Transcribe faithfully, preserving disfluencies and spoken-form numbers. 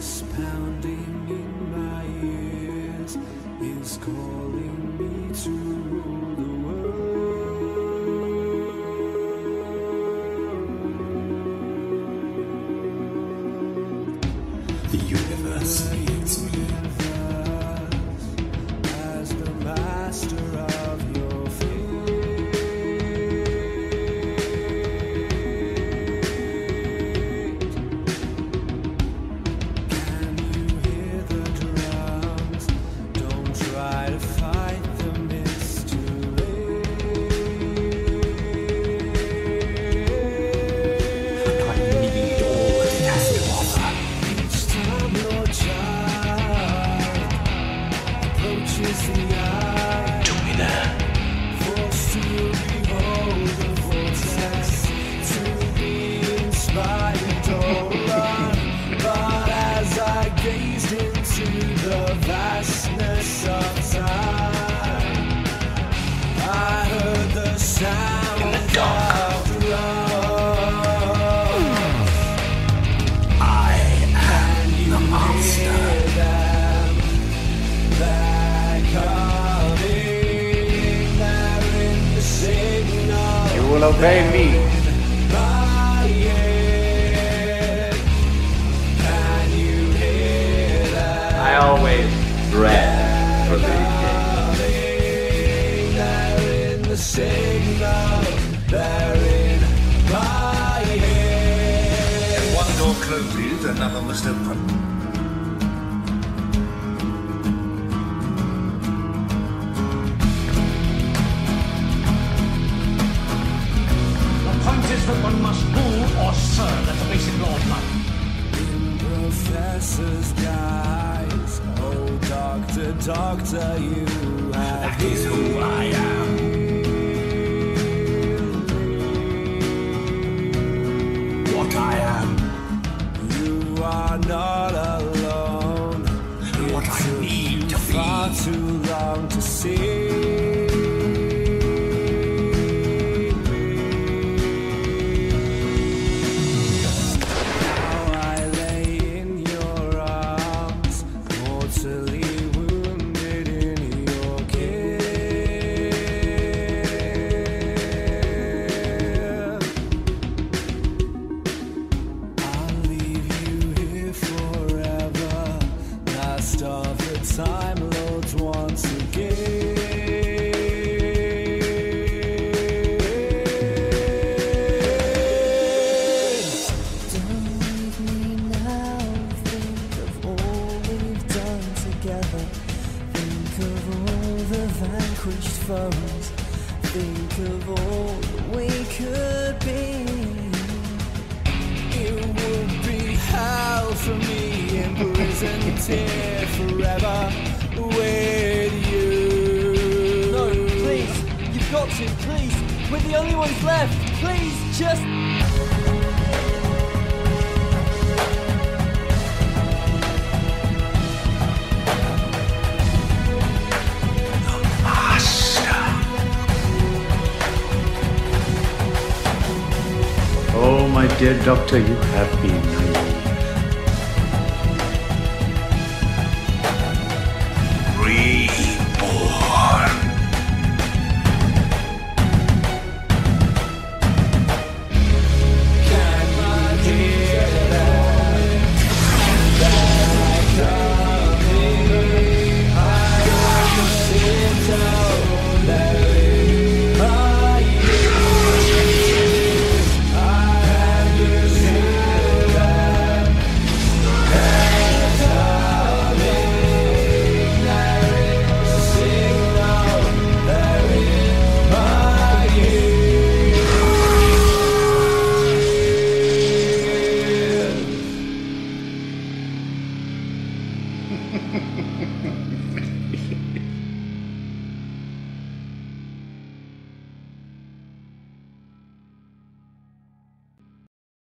voice pounding in my ears is calling me to rule the world. The universe needs me. As the master of your fate, can you hear the drums? Don't try to fight them, it's too late. I need all that it has to offer. Each time your child approaches the eye, To me there. forced to behold the vortex, to be inspired or run. But as I gazed into the vastness of time, I heard the sound In the dark. of drums. I am the monster. Hear them, they're coming, they're in the signal. You will obey me. By it. Can you hear them? I always dread for these games. Coming, they're in the signal, they're in by it. If one door closes, another must open. The point is that one must rule or serve. That's the basic law of life. In professor's guise, oh doctor, doctor, you have That is who I am. What I am. You are not alone. And what I need to Far be. too long to see. Now I lay in your arms, mortally wounded in your care. I'll leave you here forever, last of the Time Lords once again. Don't leave me now, think of all we've done together. Think of all the vanquished foes, think of all that we could be. It would be hell for me, imprisoned here forever with you. No, please, you've got to, please. We're the only ones left. Please, just. Oh, my dear doctor, you have been naive. Reborn. Can you hear them? They're coming. I can sit down, they're in my ears. I can hear them. They're coming. They're in the signal, they're in my ears.